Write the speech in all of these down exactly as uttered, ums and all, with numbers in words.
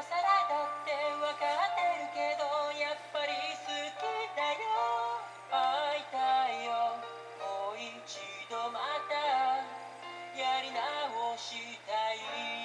更だって分かってるけどやっぱり好きだよ。会いたいよもう一度またやり直したい。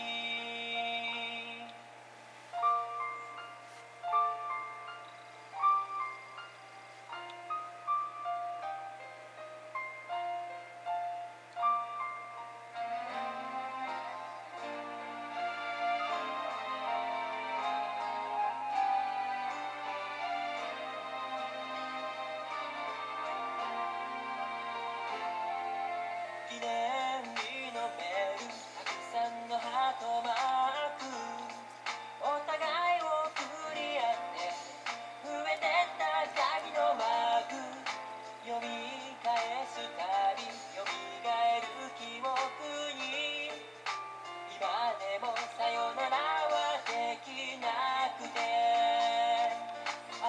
記念日のメールたくさんのハートマークお互いを送り合って増えてった鍵のマーク読み返すたびよみがえる記憶に今でもさよならはできなくて会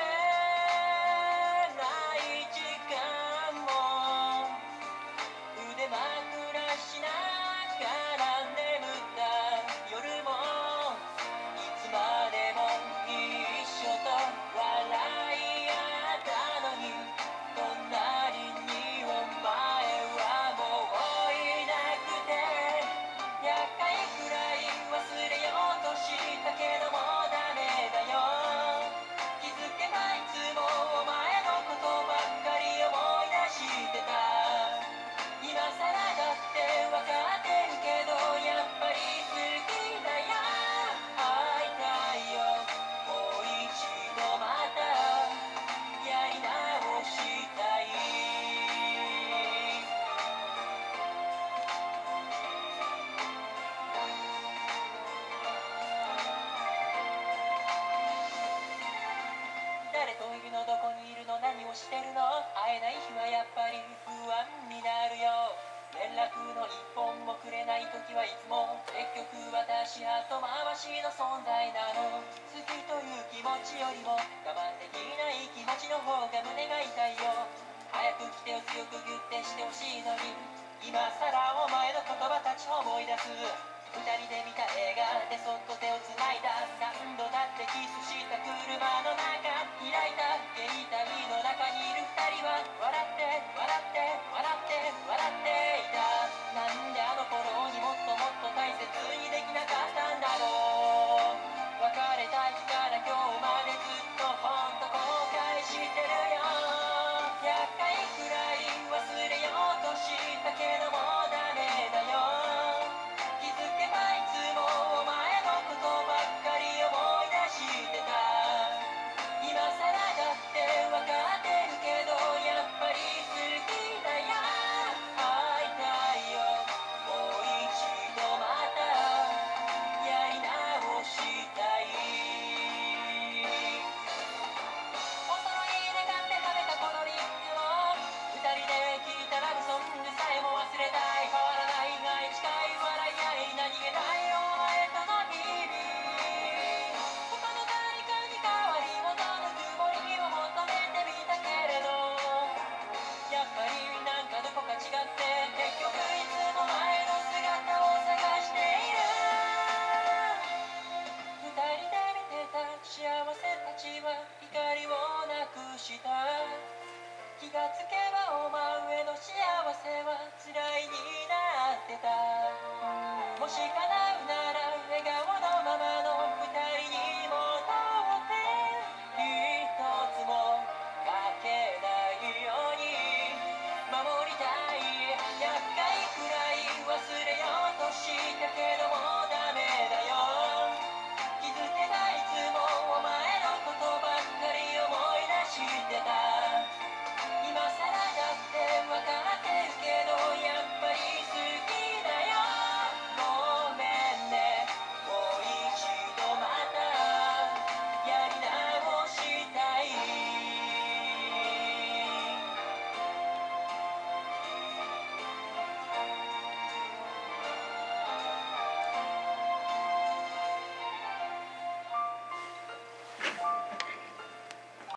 えない時間も腕枕しながら眠った夜もいつまでも一緒と笑い合ったのに隣にお前はもういなくて厄介くらい忘れようとしたけどもダメだよ。気づけばいつもお前のことばっかり思い出してた。今更だって分かってるけどやっぱり好きだよ。会いたいよもう一度またやり直したい。誰といるのどこにいるの何をしてるの会えない日はやっぱり不安になるよ。連絡の一本もくれない時はいつも結局私後回しの存在なの。好きという気持ちよりも我慢できない気持ちの方が胸が痛いよ。早く来てを強くギュッてしてほしいのに今さらお前の言葉たち思い出す。二人で見た映画でそっと手をつないだ何度だってキスした車の中開いた携帯の中にいる二人は笑って笑って笑って笑っていた。なんであの頃にもっともっと大切にできなかったんだろう。別れた日から今日までずっとほんと後悔してるよ。厄介くらい忘れようとしたけどもダメだよ。気づけばいつもお前のことばっかり思い出してた。今更だって分かってるけどやっぱり好きだよ。会いたいよもう一度またやり直したい。お揃いで買って食べたこのリングを二人で聴いたラブソングさえも忘れたい。変わらないが近い笑い合い何気ないお前との日々他の誰かに代わり元の曇りを求めてみたけれどやっぱりなんかどこか違って結局いつも前の姿を探している。二人で見てた幸せたちは光をなくした。気がつけばお真上の幸せは辛いになってた。もしかな